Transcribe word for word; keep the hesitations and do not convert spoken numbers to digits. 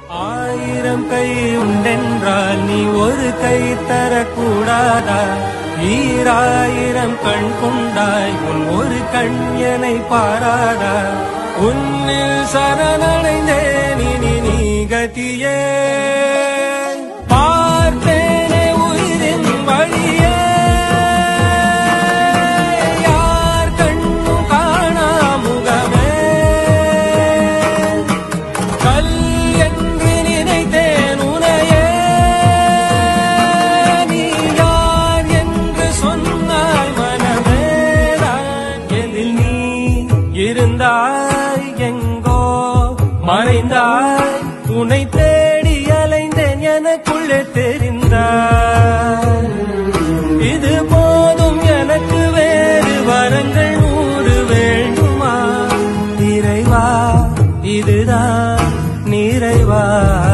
ஆயிரம் கை உண்டென்றால் நீ ஒரு கை தரக்கூடாதா? ஈராயிரம் கண் கொண்டாய் உன் ஒரு கண் என்னை பாராதா? உன்னில் சரணடைந்தேன் இனி நீ கதியே. பார்த்தேனே உயிரின் வழியே, யார் கண்ணும் காணா முகமே. கல் என்று நினைத்தேன் உனையே, நீ யார் என்று சொன்னாய் மனமேதான். எதில் நீ இருந்தாய் எங்கோ மறைந்தாய், உன்னை தேடி அலைந்தேன் எனக்குள்ளே தெரிந்தாய். இது போதும் எனக்கு, வேறு வரங்கள் நூறு வேண்டுமா? இறைவா இதுதான் நிறைவா?